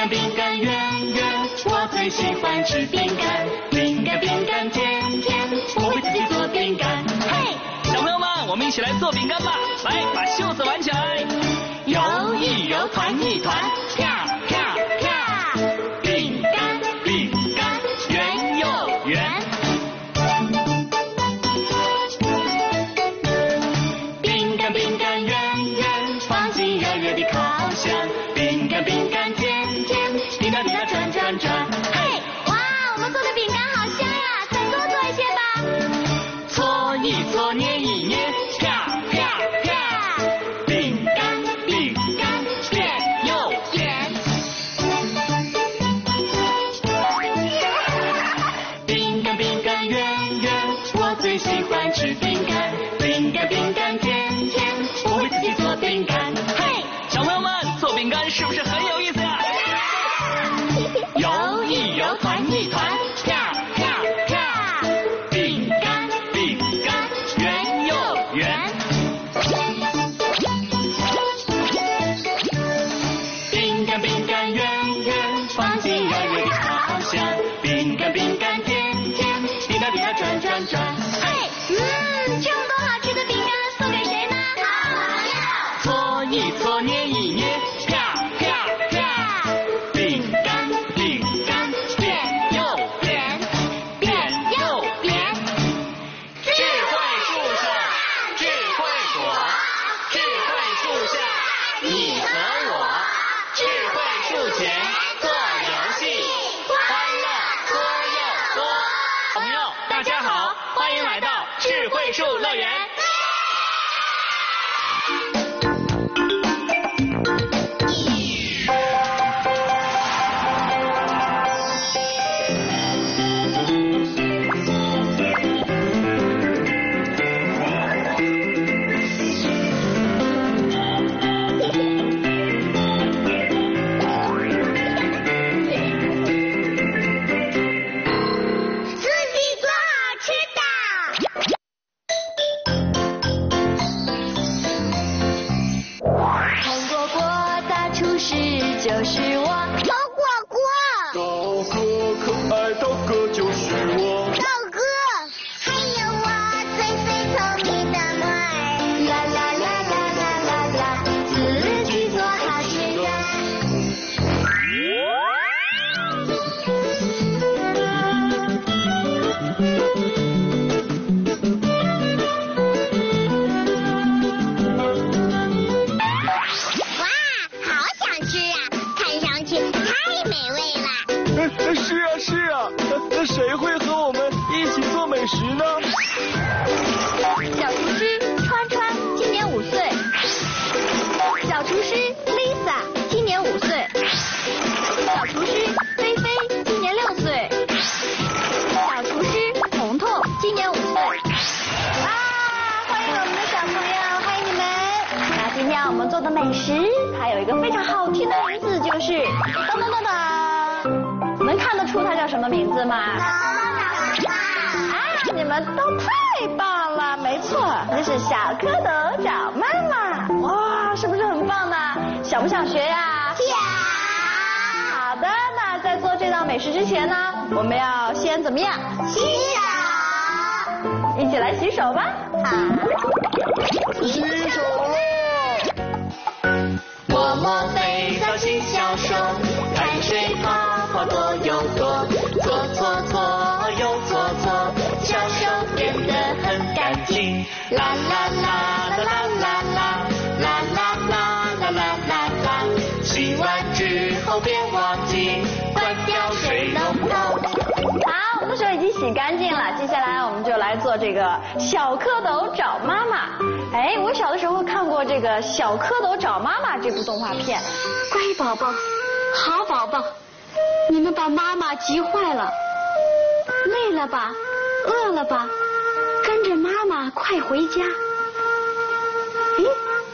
干饼干圆圆，我最喜欢吃饼干。饼干饼干甜甜，我为自己做饼干。 嘿，小朋友们，我们一起来做饼干吧！来，把袖子挽起来， 揉一揉，团一团，啪啪啪，饼干饼干圆又圆。饼干饼干圆圆，放进热热的烤箱。饼干饼干甜甜，滴答滴答转转转。 嘿，哇，我们做的饼干好香呀！再多做一些吧。 搓一搓，捏一捏，啪啪啪，饼干饼干变又圆。饼干饼干圆圆，我最喜欢吃饼干。饼干饼干甜甜，我为自己做饼干。 嘿，小朋友们，做饼干是不是很有意思呀？ 揉一揉，团一团，啪啪啪，饼干饼干圆又圆。饼干饼干圆圆，放进热热的烤箱。饼干饼干甜甜，滴答滴答转转转。 嘿，这么多好吃的饼干，送给谁呢？好朋友。 搓一搓，捏一捏，啪啪啪，饼干饼干变又圆，变又圆。智慧树下，智慧果，智慧树下，你和我，智慧树前做游戏，欢乐多又多。 小朋友，大家好，欢迎来到智慧树乐园。 自己做好吃的。红果果大厨师就是我，红果果， 豆哥，可爱豆哥就是我。 豆哥，还有我最最聪明的猫儿，啦啦啦啦啦啦啦，自己做好吃的。哇，好想吃啊！看上去太美味了。 是啊是啊，那谁会和我们一起做美食呢？ 小厨师川川今年5岁，小厨师 Lisa 今年5岁，小厨师菲菲今年6岁，小厨师彤彤今年5岁。欢迎我们的小朋友，欢迎你们！那今天我们做的美食还有一个非常好听的名字，就是噔噔噔噔，能看得出它叫什么名字吗？你们都太棒了，没错，这是小蝌蚪找妈妈。哇，是不是很棒呢？想不想学呀？想。好的，那在做这道美食之前呢，我们要先怎么样？洗手。一起来洗手吧。好。 洗手喽！ 摸摸肥皂洗小手，汗水泡泡多又多，搓搓搓又搓搓，小手变得很干净。啦啦啦啦啦啦啦啦啦啦啦啦啦，洗完之后别忘记关掉水龙头。 好，我们的手已经洗干净了，接下来我们就来做这个小蝌蚪找妈妈。哎，我小的时候看过这个《小蝌蚪找妈妈》这部动画片。 乖宝宝，好宝宝，你们把妈妈急坏了，累了吧，饿了吧，跟着妈妈快回家。咦，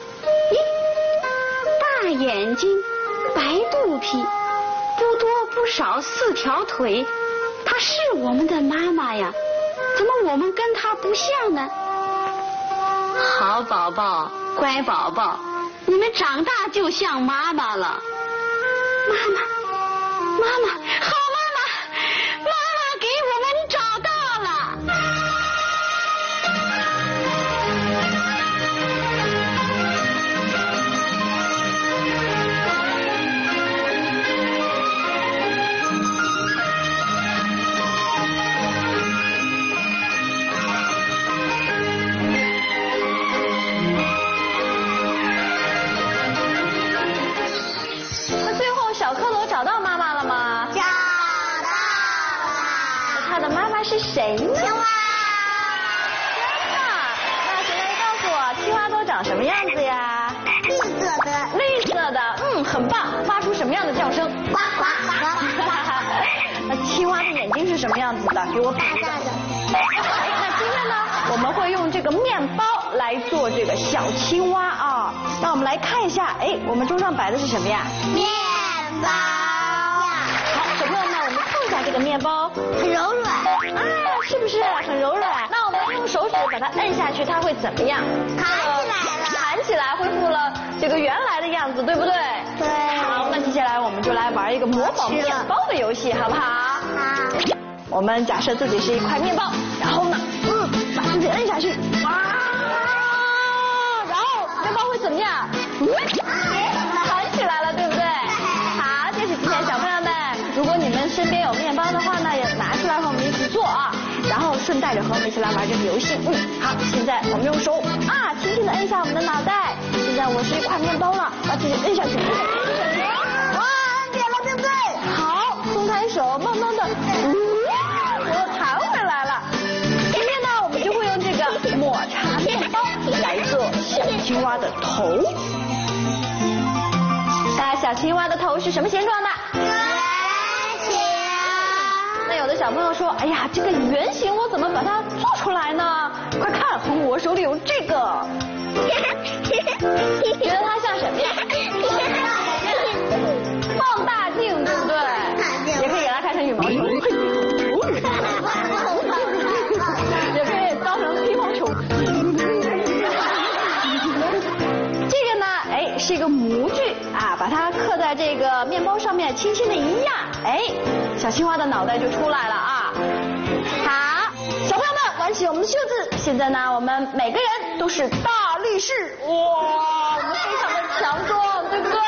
大眼睛，白肚皮，不多不少4条腿，她是我们的妈妈呀，怎么我们跟她不像呢？好宝宝，乖宝宝，你们长大就像妈妈了。妈妈， 妈妈，好妈妈，妈妈给我们找到了。那最后小蝌蚪找到妈妈了吗？ 找到了。 他的妈妈是谁呢？ 青蛙。 真的？那谁来告诉我，青蛙都长什么样子呀？ 绿色的。 绿色的，很棒。发出什么样的叫声？ 呱呱呱。 那青蛙的眼睛是什么样子的？给我比一个。 大的。 那今天呢，我们会用这个面包来做这个小青蛙啊。那我们来看一下，我们桌上摆的是什么呀？ 面包。 好，小朋友们，我们看一下这个面包， 很柔软。 是不是很柔软？那我们用手指把它摁下去，它会怎么样？ 弹起来了。 弹起来，恢复了这个原来的样子，对不对？ 对。 好，那接下来我们就来玩一个模仿面包的游戏，好不好？ 好。 我们假设自己是一块面包，然后呢，把自己摁下去，哇，然后面包会怎么样？弹起来了，对不对？好，这是今天小朋友们，如果你们身边有面包的话呢，也拿出来和我们一起做啊，然后顺带着和我们一起来玩这个游戏。好，现在我们用手轻轻的摁下我们的脑袋，现在我是一块面包了，把自己摁下去，哇，摁扁了，对不对？好，松开手，慢慢的，我弹回来了。今天呢，我们就会用这个抹茶面包来做小青蛙的头。那小青蛙的头是什么形状的？ 圆形。 那有的小朋友说，哎呀，这个圆形我怎么把它做出来呢？快看，我手里有这个，觉得它像什么呀？放大镜，对不对？也可以给它看成羽毛球，也可以当成乒乓球。这个呢，是一个模具啊，把它刻在这个面包上面，轻轻的一压，小青蛙的脑袋就出来了啊。好，小朋友们挽起我们的袖子，现在呢，我们每个人都是大力士，哇，我们非常的强壮，对不对？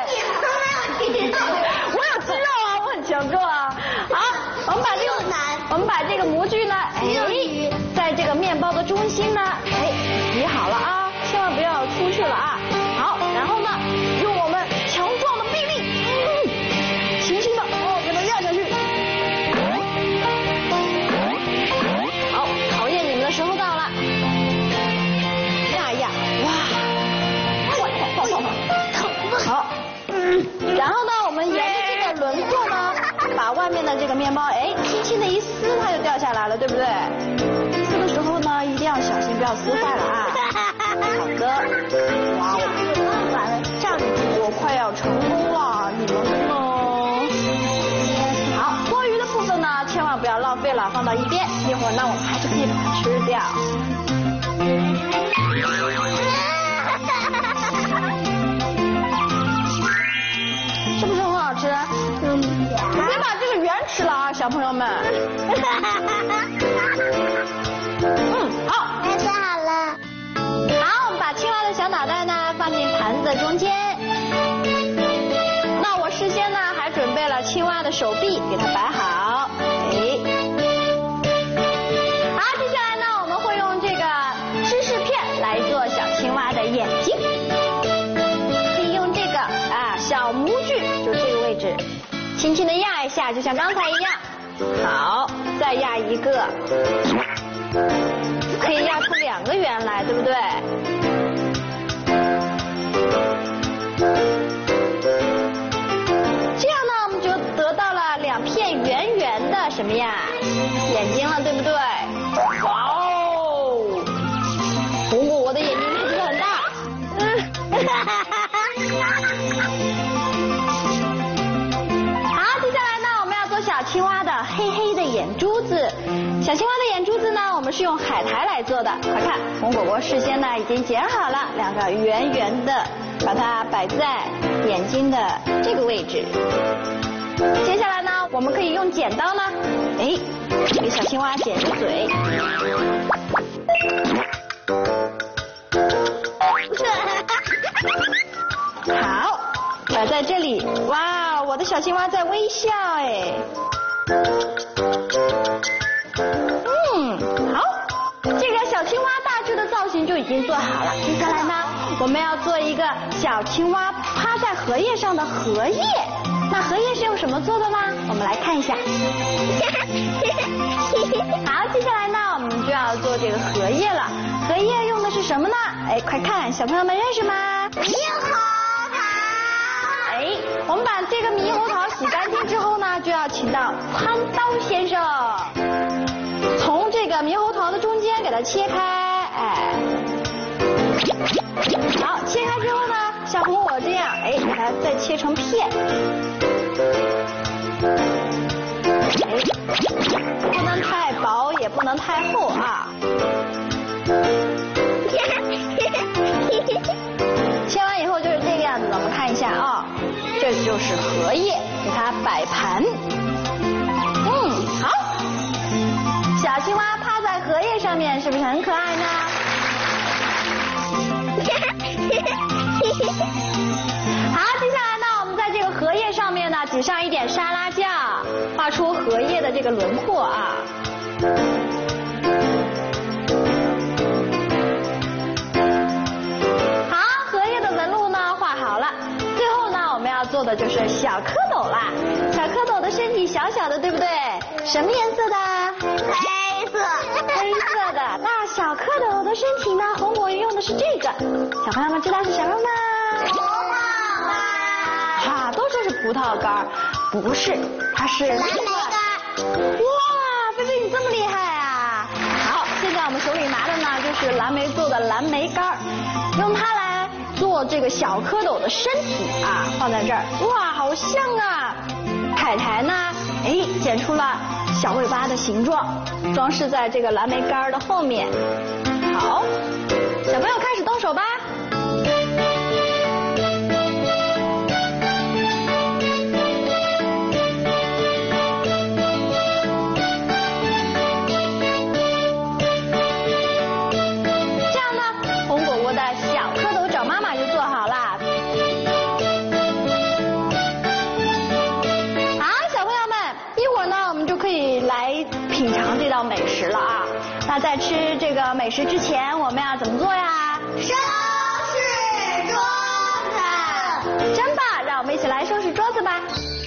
我有肌肉啊，我很强壮啊。好，我们把这个模具呢，在这个面包的中心呢，比好了啊，千万不要出去了啊。好，然后呢，用我们强壮的臂力，轻轻的给它压下去。好，考验你们的时候到了，压一压，哇，好，然后呢，我们沿着这个轮廓呢，把外面的这个面包，轻轻的一撕，它就掉下来了，对不对？撕的时候呢，一定要小心，不要撕坏了啊。好的，哇，完了，这样我快要成功了，你们呢？好，多余的部分呢，千万不要浪费了，放到一边，一会儿呢，我们还是可以把它吃掉。是不是很好吃？别把这个圆吃了啊，小朋友们。好。 做好了。 好，我们把青蛙的小脑袋呢放进盘子的中间。那我事先呢还准备了青蛙的手臂，给它摆好。好，接下来呢我们会用这个芝士片来做小青蛙的眼睛。可以用这个小模具，就是这个位置，轻轻的压一下，就像刚才一样。好，再压一个。可以压出2个圆来，对不对？这样呢，我们就得到了2片圆圆的什么呀？眼睛了，对不对？哇哦！我的眼睛是不是很大？好，接下来呢，我们要做小青蛙的黑黑的眼珠子。小青蛙的眼珠子呢，我们是用海苔来做的。快看，红果果事先呢已经剪好了2个圆圆的，把它摆在眼睛的这个位置。接下来我们可以用剪刀呢，哎，给小青蛙剪个嘴。好，摆在这里。哇，我的小青蛙在微笑哎。好，这个小青蛙大致的造型就已经做好了。接下来呢，我们要做一个小青蛙趴在荷叶上的荷叶。那荷叶是用什么做的呢？我们来看一下。好，接下来呢，我们就要做这个荷叶了。荷叶用的是什么呢？哎，快看，小朋友们认识吗？ 猕猴桃。 哎，我们把这个猕猴桃洗干净之后呢，就要请到宽刀先生，从这个猕猴桃的中间给它切开，哎，好，切开之后呢，像和我这样，哎，给它再切成片，哎，不能太薄，也不能太厚啊。切完以后就是这个样子的，我们看一下啊，这就是荷叶，给它摆盘。好，小青蛙趴在荷叶上面，是不是很可爱呢？好，接下来呢，我们在这个荷叶上面呢，挤上一点沙拉酱，画出荷叶的这个轮廓啊。做的就是小蝌蚪啦，小蝌蚪的身体小小的，对不对？什么颜色的？ 黑色。 黑色的。那小蝌蚪的身体呢？红果鱼用的是这个，小朋友们知道是什么吗？ 葡萄干。 哈，都说是葡萄干，不是，它是蓝莓干。 哇，菲菲你这么厉害啊！好，现在我们手里拿的呢就是蓝莓做的蓝莓干，用它来做这个小蝌蚪的身体啊，放在这儿，哇，好像啊！凯凯呢，哎，剪出了小尾巴的形状，装饰在这个蓝莓干的后面。好，小朋友开始动手吧。这样呢，红果果的小蝌蚪找妈妈就做好了。好，小朋友们，一会儿呢，我们就可以来品尝这道美食了啊。那在吃这个美食之前，我们要怎么做呀？ 收拾桌子。 真棒，让我们一起来收拾桌子吧。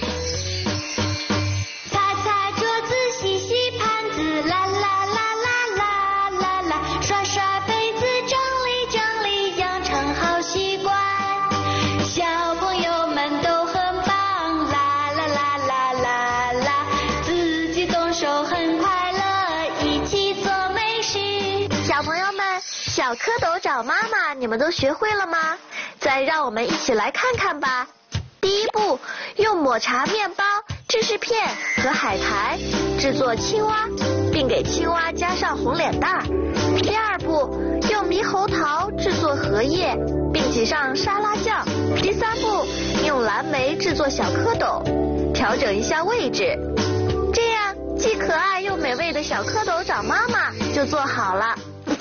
擦擦桌子，洗洗盘子，啦啦啦啦啦啦啦，刷刷杯子，整理整理，养成好习惯。小朋友们都很棒，啦啦啦啦啦啦，自己动手很快乐，一起做美食。 小朋友们，小蝌蚪找妈妈，你们都学会了吗？再让我们一起来看看吧。第一步，用抹茶面包、芝士片和海苔制作青蛙，并给青蛙加上红脸蛋儿。第二步，用猕猴桃制作荷叶，并挤上沙拉酱。第三步，用蓝莓制作小蝌蚪，调整一下位置，这样既可爱又美味的小蝌蚪找妈妈就做好了。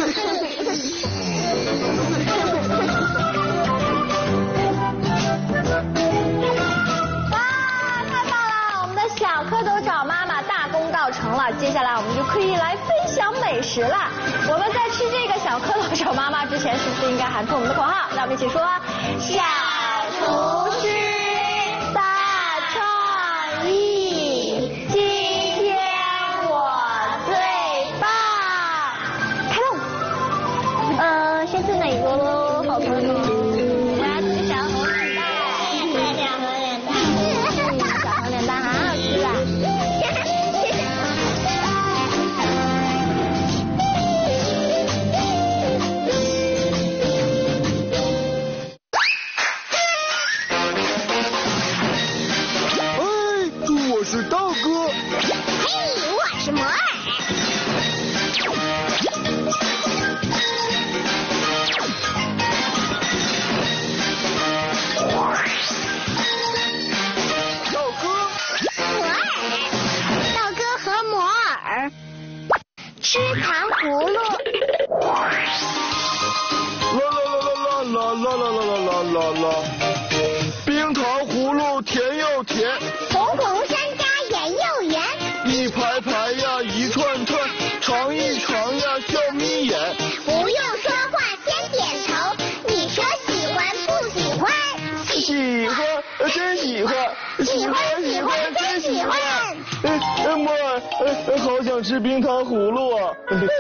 小蝌蚪找妈妈大功告成了，接下来我们就可以来分享美食了。我们在吃这个小蝌蚪找妈妈之前，是不是应该喊出我们的口号？让我们一起说：小厨师大创意，今天我最棒！开动！先吃哪个喽？好朋友，我要吃小红脸蛋。小红脸蛋好好吃啊！ 了。冰糖葫芦甜又甜， 红葫芦山楂圆又圆， 一排排呀，一串串，尝一尝呀，笑眯眼。 不用说话先点头，你说喜欢不喜欢？ 喜欢，真喜欢， 喜欢，真喜欢。 沫儿，好想吃冰糖葫芦啊！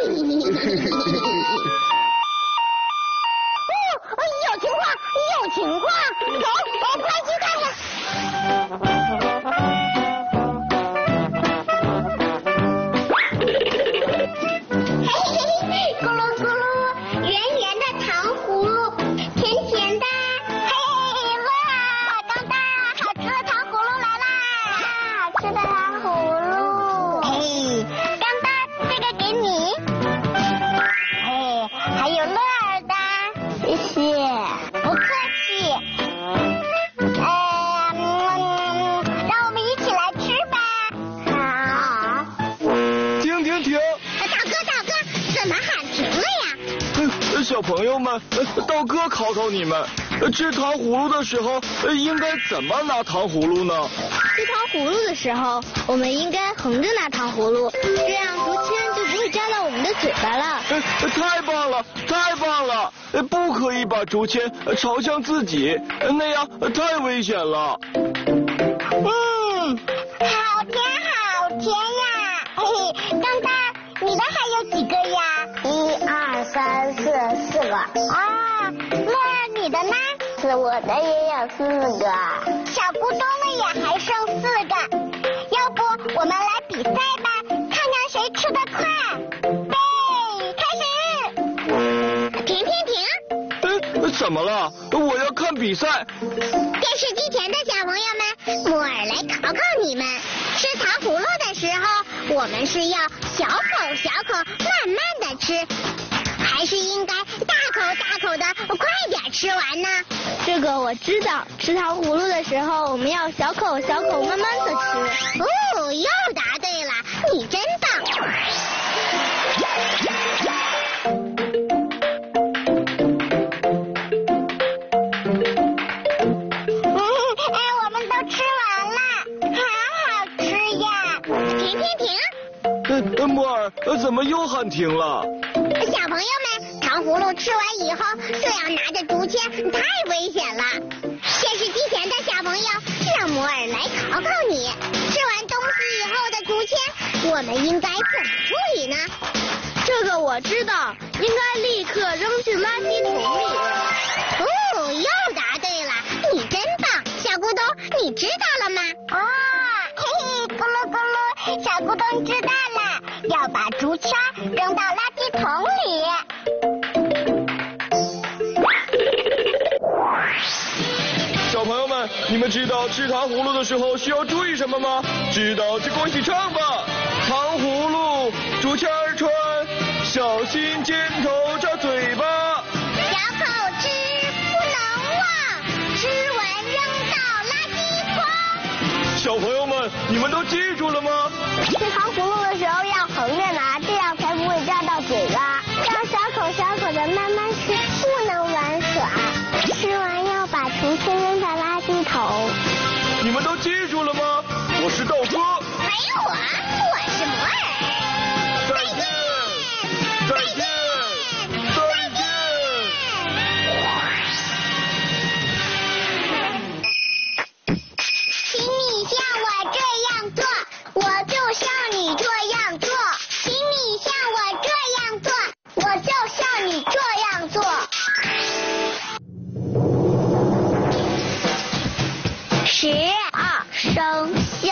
有情况，走，快去看看。咕噜咕噜，圆圆的糖葫芦，甜甜的。嘿，哇，刚大，好吃的糖葫芦来啦！好吃的糖葫芦。刚大，这个给你。还有乐儿的，谢谢。不客气。让我们一起来吃吧。好。 停！ 大哥，怎么喊停了呀？ 小朋友们，道哥考考你们，吃糖葫芦的时候应该怎么拿糖葫芦呢？ 吃糖葫芦的时候，我们应该横着拿糖葫芦，这样竹签就不会扎到我们的嘴巴了。 太棒了！不可以把竹签朝向自己，那样太危险了。 好甜呀！刚大，你的还有几个呀？1、2、3、4，4个。啊，乐儿，你的呢？我的也有4个。小咕咚的也还剩4个。要不我们来比赛吧，看看谁吃得快。备，开始！停！ 怎么了？我要看比赛。 电视机前的小朋友们，莫尔来考考你们，吃糖葫芦的时候，我们是要小口慢慢的吃，还是应该大口的快点吃完呢？ 这个我知道，吃糖葫芦的时候，我们要小口慢慢的吃。 哦，又答对了，你真棒！我们都吃完了，好好吃呀！停！ 沫儿，怎么又喊停了？ 小朋友们，糖葫芦吃完以后，这样拿着竹签太危险了。电视机前的小朋友，让摩尔来考考你，吃完东西以后的竹签，我们应该怎么处理呢？ 这个我知道，应该立刻扔进垃圾桶里。 哦，又答对了，你真棒，小咕咚，你知道了吗？咕噜咕噜，小咕咚知道了，要把竹签扔到垃圾桶里。 小朋友们，你们知道吃糖葫芦的时候需要注意什么吗？知道就跟我一起唱吧。糖葫芦，竹签穿，小心尖头扎嘴巴。 小口吃不能忘，吃完扔到垃圾桶。 小朋友们，你们都记住了吗？ 吃糖葫芦的时候要横着拿，这样才不会扎到嘴巴。要小口的慢慢吃，不能玩耍。吃完要把竹签扔到垃圾桶。 你们都记住了吗？我是道哥。 没有我是摩尔。 再见。 请你像我这样做，我就像你这样做。请你像我这样做，我就像你这样做。12生肖：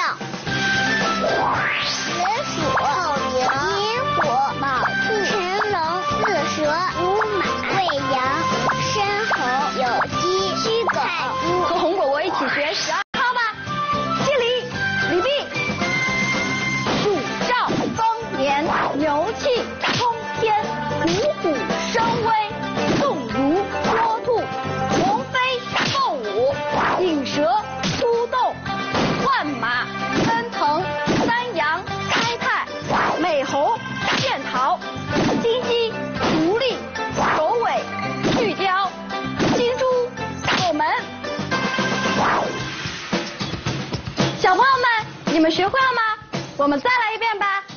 子鼠、寅虎、卯兔、辰龙、巳蛇、午马、未羊、申猴、酉鸡、戌狗。 和红果果一起学12号吧。敬礼，礼毕。属照丰年，牛气冲天，虎虎生威，动如脱兔，龙飞凤舞，引蛇出洞，万马们学会了吗？我们再来一遍吧。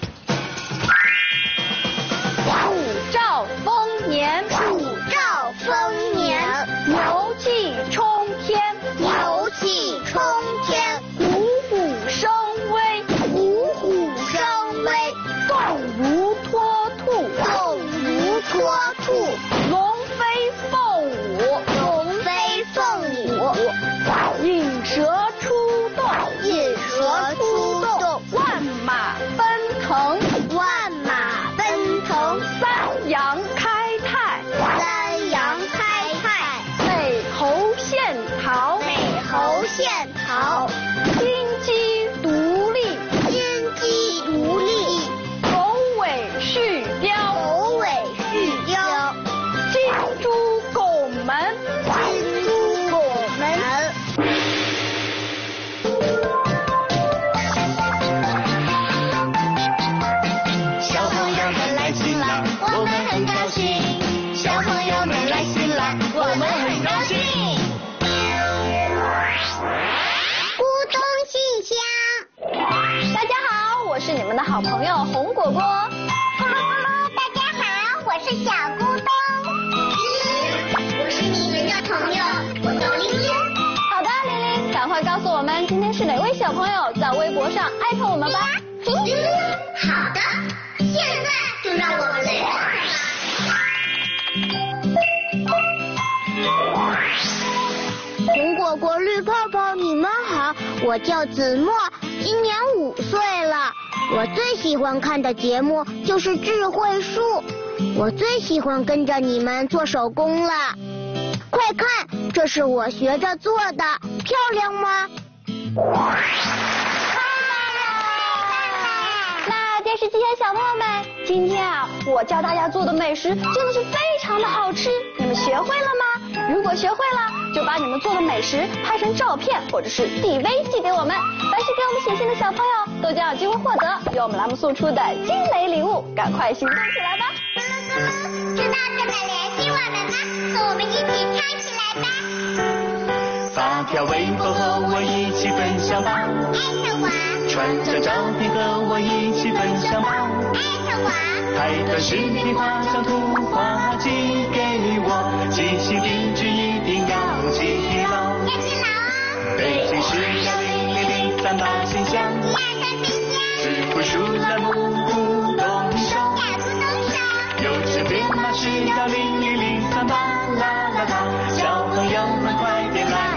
楚兆丰年， 楚兆丰年， 牛气冲天， 牛气冲天， 虎虎生威， 虎虎生威， 动如脱兔， 动如脱兔， 龙飞凤舞， 龙飞凤舞， 引蛇出洞， 引蛇出洞， 万马奔腾， 万马奔腾， 三阳开泰， 三阳开泰， 美猴献桃， 美猴献桃， 金鸡独立， 金鸡独立， 狗尾续貂， 狗尾续貂， 金猪拱门， 金猪拱门。 小朋友们来新啦，我们很高兴。小朋友们来新啦，我们很高兴。 咕咚信箱。 大家好，我是你们的好朋友红果果。 Hello， 大家好，我是小咕咚。我是你们的朋友，我叫玲玲。 好的，玲玲，赶快告诉我们今天是哪位小朋友在微博上艾特我们吧。 好的，现在就让我们来看看吧。红果果、绿泡泡，你们好，我叫子墨，今年5岁了。我最喜欢看的节目就是智慧树，我最喜欢跟着你们做手工了。快看，这是我学着做的，漂亮吗？ 那电视机前小朋友们，今天啊，我教大家做的美食真的是非常的好吃，你们学会了吗？如果学会了，就把你们做的美食拍成照片或者是递微寄给我们。凡是给我们写信的小朋友，都将有机会获得由我们栏目送出的精美礼物，赶快行动起来吧！ 知道怎么联系我们吗？和我们一起唱起来吧！ 发条微博和我一起分享吧， 艾特我， 传张照片和我一起分享吧， 艾特我， 拍段视频画张图画寄给我，寄信地址一定要记牢。 要记牢哦。 北京市10003信箱 123信箱， 智慧树栏目不动手， 小咕咚手， 有事别拿是要01038啦啦啦，小朋友们快点来